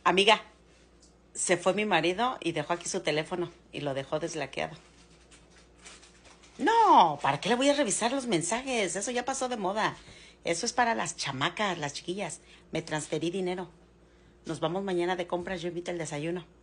Amiga, se fue mi marido y dejó aquí su teléfono y lo dejó deslaqueado. No, ¿para qué le voy a revisar los mensajes? Eso ya pasó de moda. Eso es para las chamacas, las chiquillas. Me transferí dinero. Nos vamos mañana de compras, yo invito el desayuno.